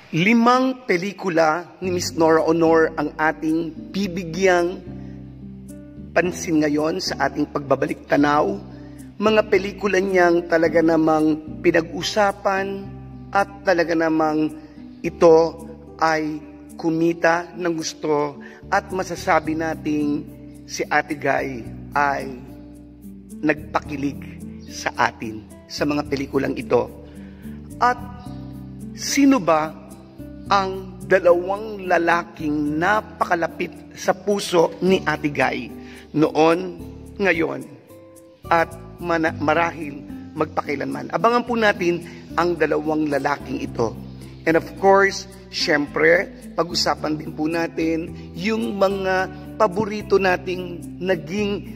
5 pelikula ni Miss Nora Honor ang ating bibigyang pansin ngayon sa ating pagbabalik tanaw. Mga pelikula niyang talaga namang pinag-usapan at talaga namang ito ay kumita ng gusto at masasabi nating si Ate Guy ay nagpakilig sa atin sa mga pelikulang ito. At sino ba ang dalawang lalaking napakalapit sa puso ni Ate Guy noon, ngayon, at marahil magpakailanman? Abangan po natin ang dalawang lalaking ito. And of course, syempre, pag-usapan din po natin yung mga paborito nating naging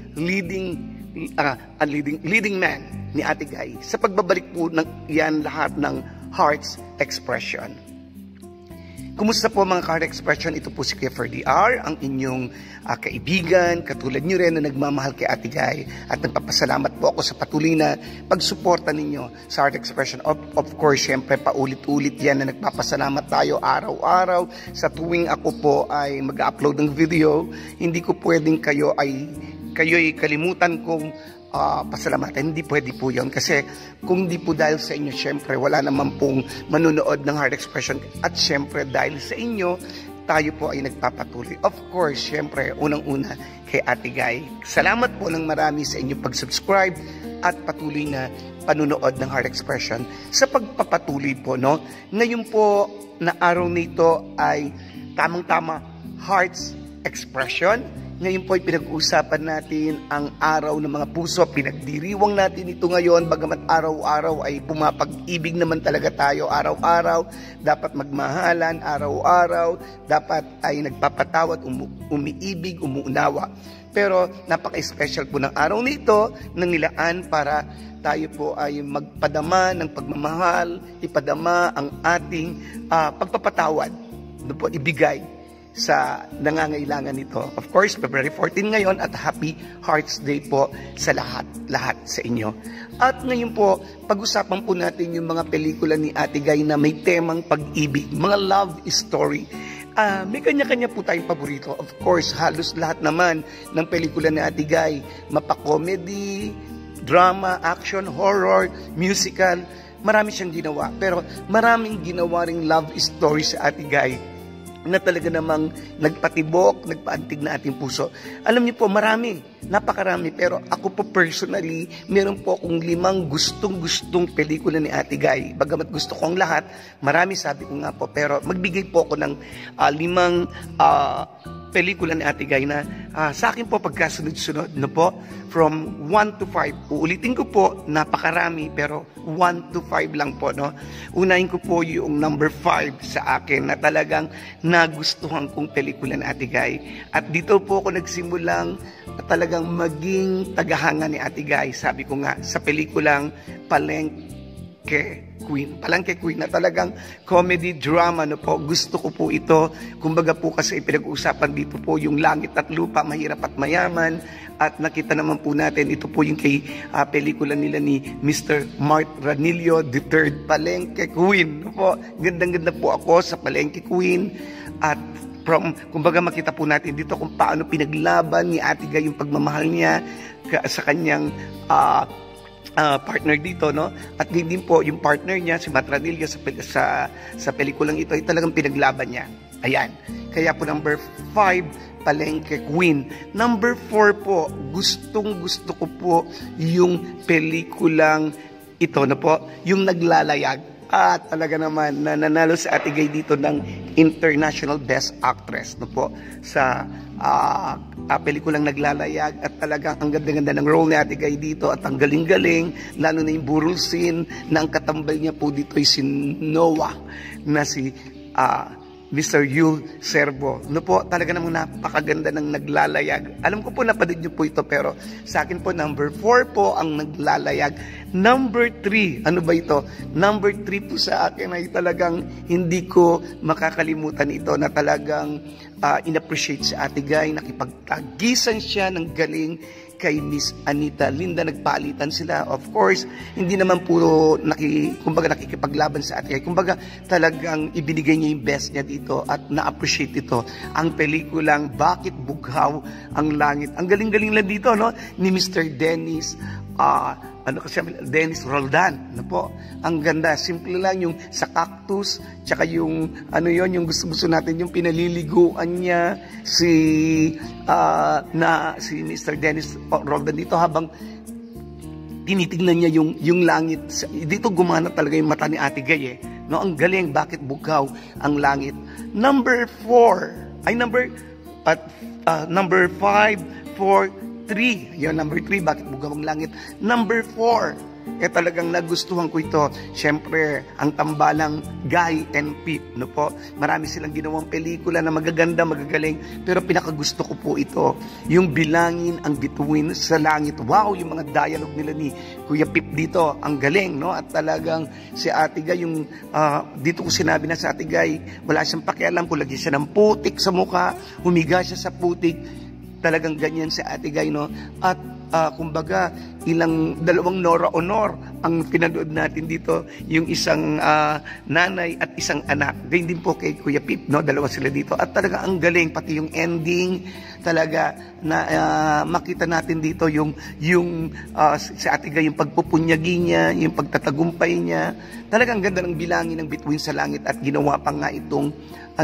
leading man ni Ate Guy sa pagbabalik po ng yan lahat ng Heart's Expression. Kumusta po mga Heart Expression? Ito po si Kiefer DR, ang inyong kaibigan, katulad nyo rin na nagmamahal kay Ate Guy, at nagpapasalamat po ako sa patuloy na pagsuporta ninyo sa Heart Expression. Of course, syempre, paulit-ulit yan na nagpapasalamat tayo araw-araw. Sa tuwing ako po ay mag-upload ng video, hindi ko pwedeng kayo'y kalimutan kong pasalamatan. Hindi pwede po yun. Kasi kung di po dahil sa inyo, syempre, wala naman pong manunood ng Heart Expression. At syempre, dahil sa inyo, tayo po ay nagpapatuloy. Of course, syempre, unang-una kay Ate Guy. Salamat po ng marami sa inyong pag-subscribe at patuloy na panunood ng Heart Expression. Sa pagpapatuloy po, no? Ngayon po na araw nito ay tamang-tama Heart's Expression. Ngayon po ay pinag-uusapan natin ang araw ng mga puso. Pinagdiriwang natin ito ngayon, bagamat araw-araw ay pumapag-ibig naman talaga tayo. Araw-araw, dapat magmahalan. Araw-araw, dapat ay nagpapatawad, umiibig, umuunawa. Pero napaka-special po ng araw nito na nilaan para tayo po ay magpadama ng pagmamahal, ipadama ang ating pagpapatawad. Doon po, ibigay sa nangangailangan nito. Of course, February 14 ngayon at Happy Hearts Day po sa lahat sa inyo. At ngayon po, pag-usapan po natin yung mga pelikula ni Ate Guy na may temang pag-ibig, mga love story. May kanya-kanya po tayong paborito. Of course, halos lahat naman ng pelikula ni Ate Guy, mapa-comedy, drama, action, horror, musical, marami siyang ginawa. Pero maraming ginawa ring love story sa Ate Guy na talaga namang nagpatibok, nagpaantig na ating puso. Alam niyo po, marami, napakarami. Pero ako po personally, meron po akong 5 gustong-gustong pelikula ni Ate Guy. Bagamat gusto ko ang lahat, marami sabi ko nga po. Pero magbigay po ako ng 5 pelikula ni Ate Guy na sa akin po pagkasunod-sunod na po, from 1 to 5. Uulitin ko po, napakarami, pero 1 to 5 lang po, no? Unahin ko po yung number 5 sa akin na talagang nagustuhan kong pelikula ni Ate Guy. At dito po ako nagsimulang talagang maging tagahanga ni Ate Guy. Sabi ko nga, sa pelikulang Palengke Queen na talagang comedy drama, no po. Gusto ko po ito. Kumbaga po kasi pinag-uusapan dito po yung langit at lupa, mahirap at mayaman. At nakita naman po natin, ito po yung kay pelikula nila ni Mr. Mart Ranillo, The Third Palengke Queen, no po. Gandang-ganda po ako sa Palengke Queen. At kumbaga makita po natin dito kung paano pinaglaban ni Ate Guy yung pagmamahal niya sa kanyang partner dito, no? At din po yung partner niya, si Mart Ranillo, sa pelikulang ito ay talagang pinaglaban niya. Ayan. Kaya po number 5, Palengke Queen. Number 4 po, gustong-gusto ko po yung pelikulang ito, no po, yung Naglalayag. At talaga naman, nanalo sa Ate Guy dito ng International Best Actress, no po, sa pelikulang Naglalayag. At talagang ang ganda-ganda ng role ni Ate Guy dito at ang galing-galing, lalo na yung burol scene na ang katambal niya po dito ay si Noah na si Mr. Yul Servo. No po, talaga namang napakaganda ng Naglalayag. Alam ko po napanood niyo po ito, pero sa akin po number 4 po ang Naglalayag. Number 3, ano ba ito? Number 3 po sa akin ay talagang hindi ko makakalimutan ito na talagang in-appreciate sa Ate Guy. Nakipagtagisan siya ng galing kay Miss Anita Linda. Nagpalitan sila. Of course, hindi naman puro kumbaga nakikipaglaban sa Ate Guy. Kumbaga talagang ibinigay niya yung best niya dito at na-appreciate ito. Ang pelikulang Bakit Bughaw ang Langit. Ang galing-galing lang dito, no? Ni Mr. Dennis Dennis Roldan, no po. Ang ganda, simple lang yung sa cactus, tsaka yung yung gusto natin, yung pinaliliguan niya si Mr. Dennis Roldan dito habang tinitingnan niya yung langit. Dito gumana talaga yung mata ni Ate Guy, no? Ang galing, Bakit Bughaw ang Langit. Number 5, 3. Yung number 3, Bakit Bughaw ang Langit. Number 4, talagang nagustuhan ko ito. Siyempre, ang tambalang Guy and Pip, no po? Marami silang ginawang pelikula na magaganda, magagaling, pero pinakagusto ko po ito. Yung Bilangin ang Bituin sa Langit. Wow, yung mga dialogue nila ni Kuya Pip dito, ang galing, no? At talagang si Ate Guy, dito ko sinabi na sa Ate Guy, wala siyang pakialam kung lagi siya ng putik sa mukha, humiga siya sa putik, talagang ganyan si Ate Guy, no? At kumbaga, dalawang Nora Honor ang pinanood natin dito, yung isang nanay at isang anak. Ganyan din po kay Kuya Pip, no? Dalawa sila dito. At talaga ang galing, pati yung ending, talaga na makita natin dito yung si Ate Guy, yung pagpupunyagi niya, yung pagtatagumpay niya. Talagang ganda ng Bilangin ng Bituin sa Langit at ginawa pa nga itong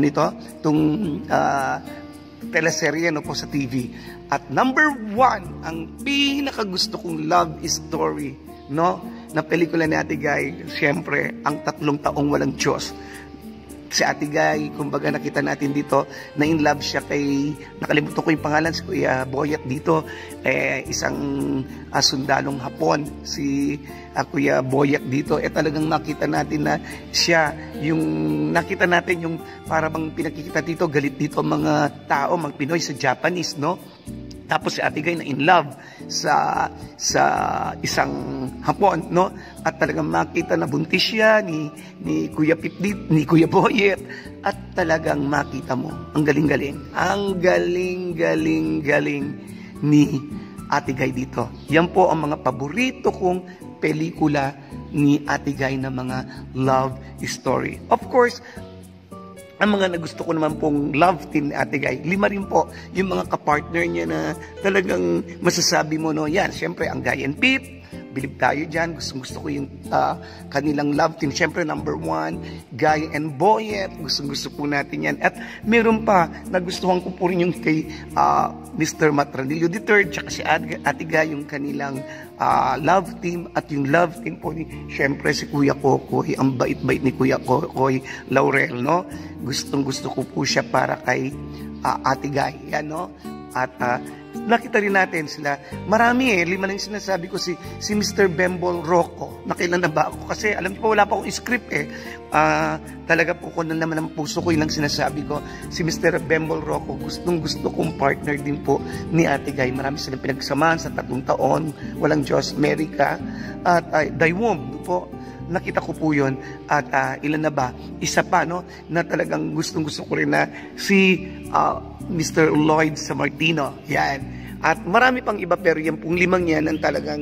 teleserye, no po, sa TV. At number 1, ang pinakagusto kong love story, no, na pelikula ni Ate Guy, siyempre, ang 3 taong walang Diyos. Si Ate Guy, kumbaga nakita natin dito na in love siya kay, nakalimutan ko yung pangalan, si Kuya Boyet dito, isang sundalong Hapon, si Kuya Boyet dito, talagang nakita natin na siya, yung nakita natin yung para bang pinakikita dito, galit dito mga tao, mga Pinoy sa Japanese, no? Tapos si Ate Guy na in love sa isang Hapon, no? At talagang makita na buntis siya ni Kuya Pip, ni Kuya Boyet, at talagang makita mo, ang galing-galing. Ang galing-galing ni Ate Guy dito. Yan po ang mga paborito kong pelikula ni Ate Guy na mga love story. Of course, ang mga nagusto ko naman pong love team ni Ate Guy, 5 rin po yung mga kapartner niya na talagang masasabi mo, no, yan, syempre ang Guy and Pip, bilib tayo dyan, gusto ko yung kanilang love team. Syempre number 1, Guy and Boyet, gusto po natin yan. At meron pa, nagustuhan ko po rin yung kay Mr. Matranillo III, tsaka si Ate Guy, yung kanilang love team, at yung love team po ni, syempre, si Kuya Kokoy, ang bait-bait ni Kuya Kokoy Laurel, no? Gustong-gusto ko po siya para kay Ate Guy, yan, no? At nakita rin natin sila, marami 5 lang yung sinasabi ko, si Mr. Bembol Rocco, nakailan na ba ako? Kasi alam ko, wala pa akong script talaga po ko na naman ang puso ko, ilang sinasabi ko, si Mr. Bembol Rocco, gustong-gusto kong partner din po ni Ate Guy. Marami silang pinagsamahan sa 3 taon, walang Diyos, America, at Daywom po. Nakita ko po yun. At ilan na ba? Isa pa, no, na talagang gustong-gusto ko rin na si Mr. Lloyd Sammartino. Yan. At marami pang iba, pero yan pong 5 yan ang talagang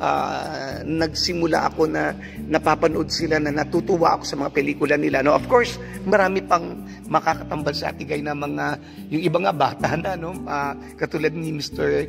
nagsimula ako na napapanood sila, na natutuwa ako sa mga pelikula nila. No? Of course, marami pang makakatambal sa Ate Guy na mga, yung iba nga bata na, no? Katulad ni Mr.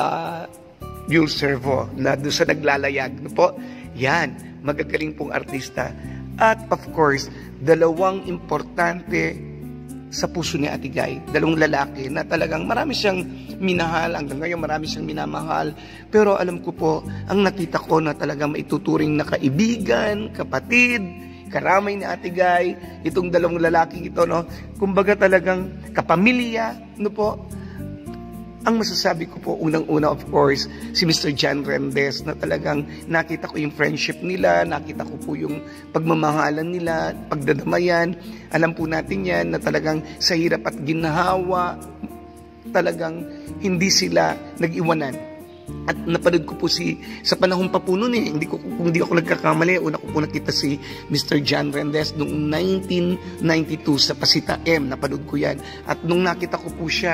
Yul Servo na doon sa Naglalayag. No po? Yan. Magagaling pong artista. At of course, 2 importante sa puso ni Ate Guy, 2 lalaki na talagang marami siyang minahal, hanggang ngayon marami siyang minamahal, pero alam ko po, ang nakita ko na talagang maituturing na kaibigan, kapatid, karamay ni Ate Guy, itong 2 lalaking ito, no? Kumbaga talagang kapamilya, no po? Ang masasabi ko po, unang-una, of course, si Mr. John Rendes, na talagang nakita ko yung friendship nila, nakita ko po yung pagmamahalan nila, pagdadamayan. Alam po natin yan, na talagang sa hirap at ginhawa, talagang hindi sila nag-iwanan. At napanood ko po sa panahon pa po noon kung hindi ako nagkakamali, una ko po nakita si Mr. John Rendes noong 1992 sa Pasita M, napanood ko yan. At nung nakita ko po siya,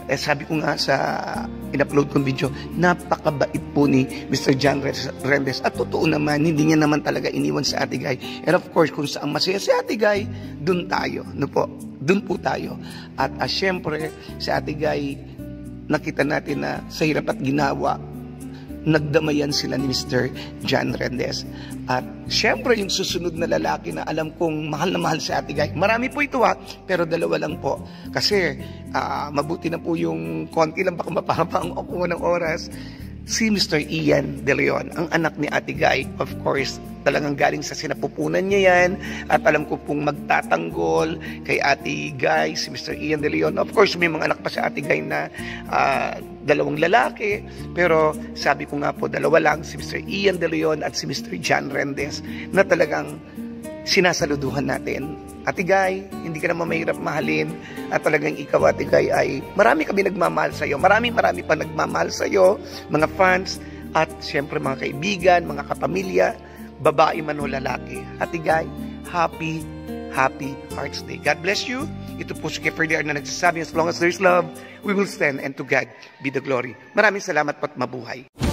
sabi ko nga sa in-upload kong video, napakabait po ni Mr. John Rendes. At totoo naman, hindi niya naman talaga iniwan sa Ate Guy. And of course, kung saan masaya si Ate Guy, dun tayo. No po? Dun po tayo. At syempre, si Ate Guy, nakita natin na sa hirap at ginawa, nagdamayan sila ni Mr. John Rendes. At syempre, yung susunod na lalaki na alam kong mahal na mahal si Ate Guy. Marami po ito pero dalawa lang po. Kasi mabuti na po yung konti lang, baka mapahaba ang okuha ng oras. Si Mr. Ian De Leon, ang anak ni Ate Guy. Of course, talagang galing sa sinapupunan niya yan. At alam ko pong magtatanggol kay Ate Guy, si Mr. Ian De Leon. Of course, may mga anak pa si Ate Guy na dalawang lalaki. Pero sabi ko nga po, dalawa lang, si Mr. Ian De Leon at si Mr. John Rendes, na talagang sinasaluduhan natin. Ate Guy, hindi ka naman mahirap mahalin. At talagang ikaw, Ate Guy, ay marami kami nagmamahal sa'yo. Marami pa nagmamahal sa'yo, mga fans, at siyempre mga kaibigan, mga kapamilya, babae man o lalaki. Ate Guy, happy Hearts Day. God bless you. Ito po si Kiefer DR na nagsasabi, as long as there's love, we will stand, and to God be the glory. Maraming salamat po at mabuhay.